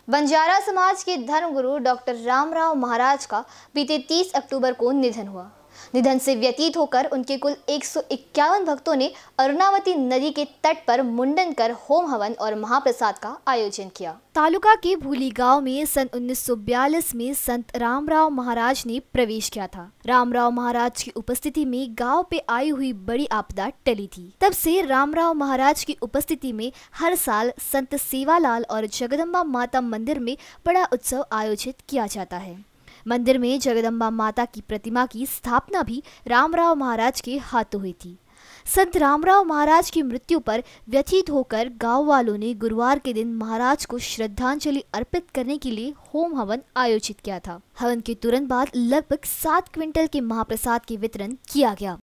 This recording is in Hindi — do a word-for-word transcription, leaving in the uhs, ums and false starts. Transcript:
बंजारा समाज के धर्मगुरु डॉक्टर रामराव महाराज का बीते तीस अक्टूबर को निधन हुआ। निधन से व्यतीत होकर उनके कुल एक सौ इक्यावन भक्तों ने अरुणावती नदी के तट पर मुंडन कर होम हवन और महाप्रसाद का आयोजन किया। तालुका के भूली गांव में सन उन्नीस सौ बयालीस में संत रामराव महाराज ने प्रवेश किया था। रामराव महाराज की उपस्थिति में गांव पे आई हुई बड़ी आपदा टली थी। तब से रामराव महाराज की उपस्थिति में हर साल संत सेवालाल और जगदम्बा माता मंदिर में बड़ा उत्सव आयोजित किया जाता है। मंदिर में जगदम्बा माता की प्रतिमा की स्थापना भी रामराव महाराज के हाथों हुई थी। संत रामराव महाराज की मृत्यु पर व्यथित होकर गांव वालों ने गुरुवार के दिन महाराज को श्रद्धांजलि अर्पित करने के लिए होम हवन आयोजित किया था। हवन के तुरंत बाद लगभग सात क्विंटल के महाप्रसाद के वितरण किया गया।